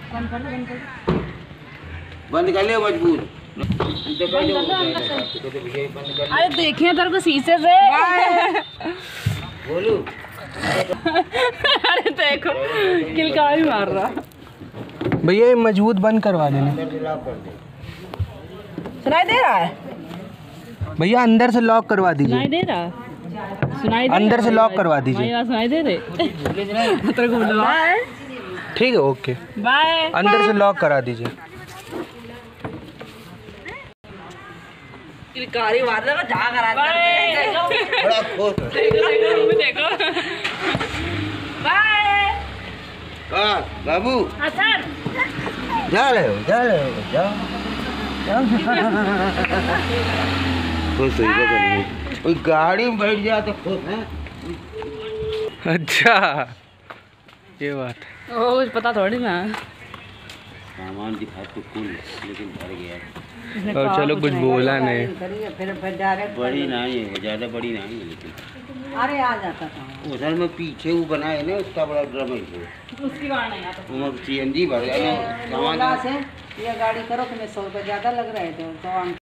बंद कर ले मजबूर। अरे देखे तेरे को शीशे से बोलू। अरे देखो किलकारी मार रहा। भैया ये मजबूत बंद करवा देना। सुनाई दे रहा है? भैया अंदर से लॉक करवा दीजिए। सुनाई दे रहा? सुनाई दे अंदर से लॉक करवा दीजिए। सुनाई दे रहे? तेरे को ठीक है, ओके। बाय। अंदर से लॉक करा दीजिए। किलकारी मार रहा जा करा। बड़ा खुश। देखो बाय। हाँ बाबू अच्छा जा रहे हो जाओ। खुश हुई कोई गाड़ी में बैठ जाए तो खुश है। अच्छा ये बात है। ओ कुछ पता थोड़ी ना। सामान दिखा तो कुल लेकिन भर गया। और चलो कुछ बोला नहीं। बड़ी नहीं है, ज़्यादा बड़ी नहीं है लेकिन अरे आ जाता था उधर में पीछे वो बनाए ना उसका बड़ा ड्रम है। उसकी बात नहीं आता। वो CNG भर गया सामान। ये गाड़ी करो तुम्हें 100 रुपये ज़्यादा लग रहा है तो